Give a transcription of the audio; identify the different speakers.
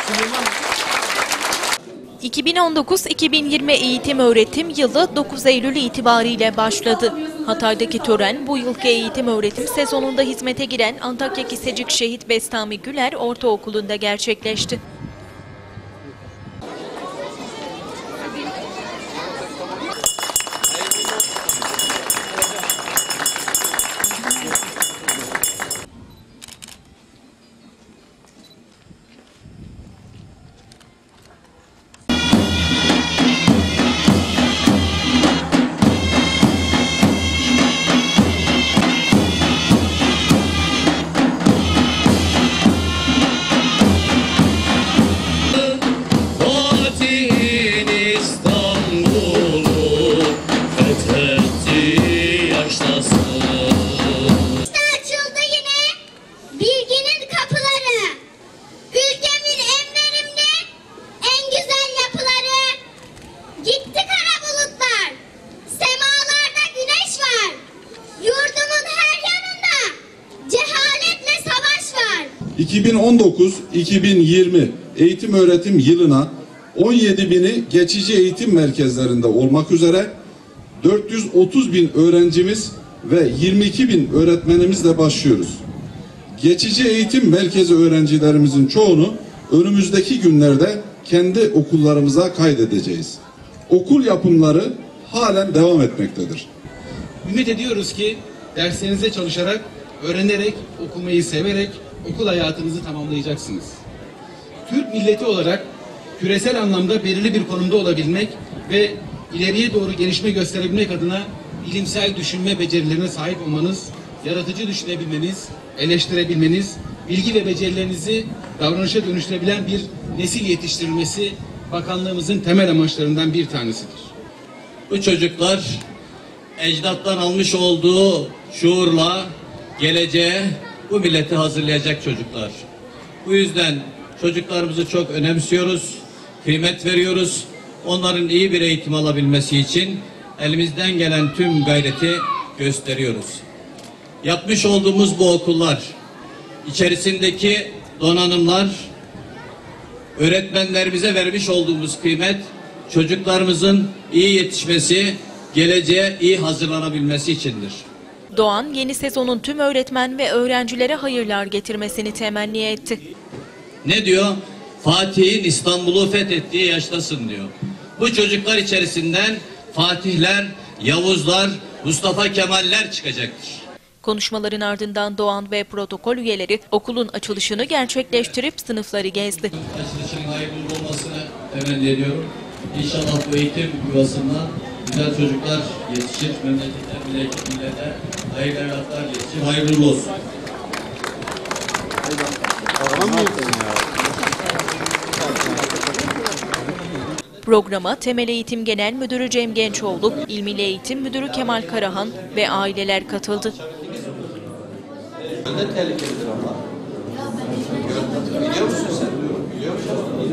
Speaker 1: ...2019-2020 eğitim öğretim yılı 9 Eylül itibariyle başladı. Hatay'daki tören bu yılki eğitim öğretim sezonunda hizmete giren Antakya Kisecik Şehit Bestami Güler Ortaokulu'nda gerçekleşti.
Speaker 2: ...2019-2020 eğitim öğretim yılına 17.000'i geçici eğitim merkezlerinde olmak üzere 430.000 öğrencimiz ve 22.000 öğretmenimizle başlıyoruz. Geçici eğitim merkezi öğrencilerimizin çoğunu önümüzdeki günlerde kendi okullarımıza kaydedeceğiz. Okul yapımları halen devam etmektedir.
Speaker 3: Ümit ediyoruz ki derslerinize çalışarak, öğrenerek, okumayı severek okul hayatınızı tamamlayacaksınız. Türk milleti olarak küresel anlamda belirli bir konumda olabilmek ve ileriye doğru gelişme gösterebilmek adına bilimsel düşünme becerilerine sahip olmanız, yaratıcı düşünebilmeniz, eleştirebilmeniz, bilgi ve becerilerinizi davranışa dönüştürebilen bir nesil yetiştirilmesi bakanlığımızın temel amaçlarından bir tanesidir.
Speaker 4: Bu çocuklar ecdattan almış olduğu şuurla geleceğe bu milleti hazırlayacak çocuklar. Bu yüzden çocuklarımızı çok önemsiyoruz, kıymet veriyoruz. Onların iyi bir eğitim alabilmesi için elimizden gelen tüm gayreti gösteriyoruz. Yapmış olduğumuz bu okullar, içerisindeki donanımlar, öğretmenlerimize vermiş olduğumuz kıymet, çocuklarımızın iyi yetişmesi, geleceğe iyi hazırlanabilmesi içindir.
Speaker 1: Doğan, yeni sezonun tüm öğretmen ve öğrencilere hayırlar getirmesini temenni etti.
Speaker 4: Ne diyor? Fatih'in İstanbul'u fethettiği yaştasın diyor. Bu çocuklar içerisinden Fatihler, Yavuzlar, Mustafa Kemaller çıkacaktır.
Speaker 1: Konuşmaların ardından Doğan ve protokol üyeleri okulun açılışını gerçekleştirip sınıfları gezdi.
Speaker 4: Açılışın hayırlı olmasını temenni ediyorum. İnşallah bu eğitim yuvasından güzel çocuklar yetişir, millete hayırlı evlatlar yetişir, hayırlı olsun.
Speaker 1: Programa Temel Eğitim Genel Müdürü Cem Gençoğlu, İl Milli Eğitim Müdürü Kemal Karahan ve aileler katıldı.
Speaker 5: Tehlikelidir ama. Biliyor musun sen? Biliyor musun?